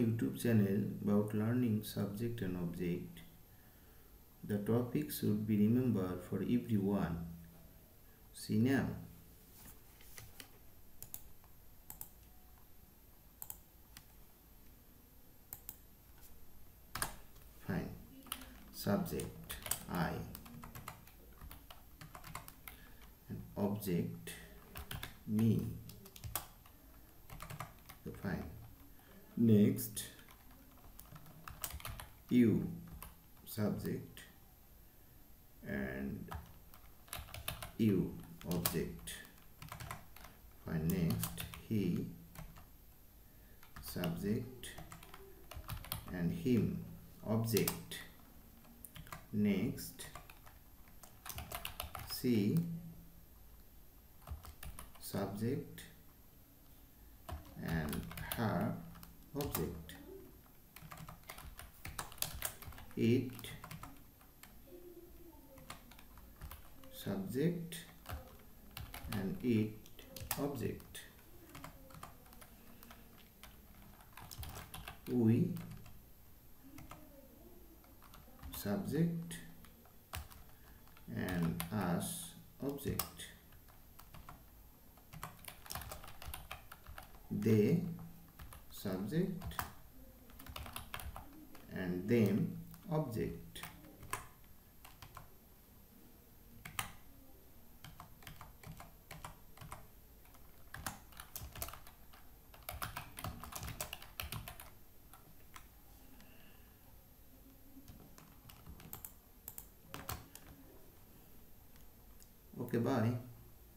YouTube channel about learning subject and object. The topic should be remembered for everyone. See now. Fine. Subject I and object me. So fine. Next, you subject and you object. Fine. Next, he subject and him object. Next, she subject and her object. It subject and it object. We subject and us object. They subject and them object. Okay, bye.